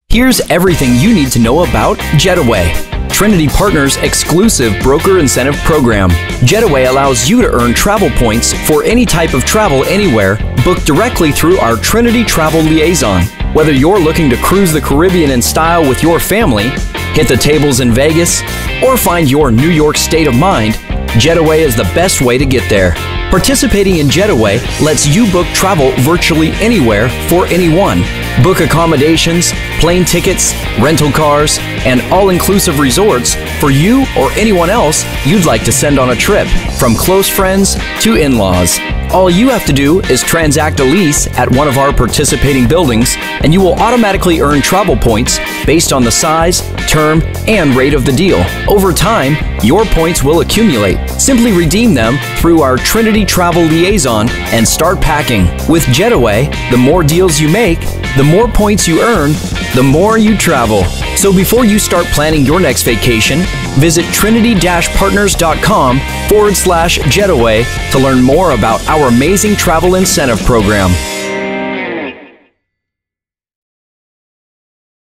Here's everything you need to know about Jetaway, Trinity Partners' exclusive broker incentive program. Jetaway allows you to earn travel points for any type of travel anywhere, booked directly through our Trinity Travel Liaison. Whether you're looking to cruise the Caribbean in style with your family, hit the tables in Vegas, or find your New York state of mind, Jetaway is the best way to get there. Participating in Jetaway lets you book travel virtually anywhere for anyone. Book accommodations, plane tickets, rental cars, and all-inclusive resorts for you or anyone else you'd like to send on a trip, from close friends to in-laws. All you have to do is transact a lease at one of our participating buildings, and you will automatically earn travel points based on the size, term, and rate of the deal. Over time, your points will accumulate. Simply redeem them through our Trinity Travel Liaison and start packing. With Jetaway, the more deals you make, the more points you earn, the more you travel. So before you start planning your next vacation, visit trinity-partners.com/Jetaway to learn more about our amazing travel incentive program.